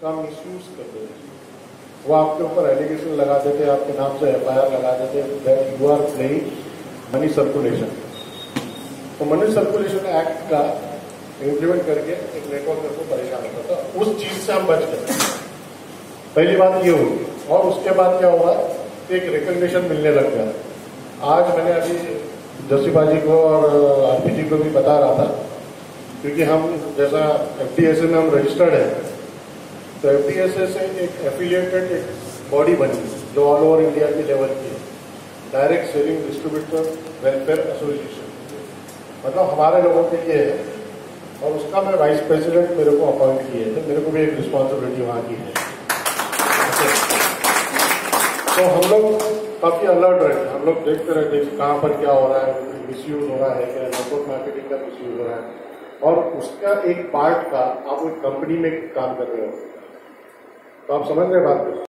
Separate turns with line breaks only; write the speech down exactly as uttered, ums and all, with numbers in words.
का मिसयूज करते थे। वो आपके ऊपर एलिगेशन लगा देते, आपके नाम से एफ आई आर लगा देते that you are playing money circulation. तो मनी सर्कुलेशन एक्ट का इम्प्लीमेंट करके एक नेटवर्कर को परेशान होता था। उस चीज से हम बच गए, पहली बात ये हुई। और उसके बाद क्या हुआ कि एक रिकग्निशन मिलने लग गया। आज मैंने अभी जसीबा जी को और आरपी जी को भी बता रहा था, क्योंकि हम जैसा एफ डी एस ए में हम रजिस्टर्ड है, तो एफ डी एस ए से एक एफिलिएटेड एक बॉडी बनी जो ऑल ओवर इंडिया के लेवल की है, direct selling distributor welfare association, मतलब हमारे लोगों के लिए है। और उसका मैं वाइस प्रेसिडेंट मेरे को अपॉइंट किए थे, मेरे को भी एक रिस्पॉन्सिबिलिटी वहां की है। तो हम लोग काफी अलर्ट रहते हैं, हम लोग देखते रहते हैं कि कहाँ पर क्या हो रहा है, मिसयूज हो रहा है क्या, नेटवर्क मार्केटिंग का मिसयूज हो रहा है। और उसका एक पार्ट का आप एक कंपनी में काम कर रहे हो, तो आप समझ रहे बात को।